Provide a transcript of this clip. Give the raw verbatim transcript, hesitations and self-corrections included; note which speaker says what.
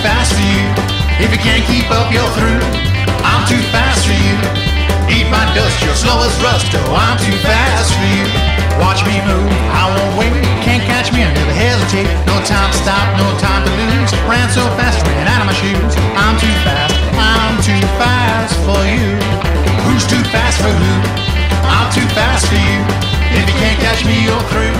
Speaker 1: fast for you. If you can't keep up, you're through. I'm too fast for you. Eat my dust, you're slow as rust. Oh, I'm too fast for you. Watch me move, I won't wait. Can't catch me, I never hesitate. No time to stop, no time to lose. Ran so fast, ran out of my shoes. I'm too fast, I'm too fast for you. Who's too fast for who? I'm too fast for you. If you can't catch me, you're through.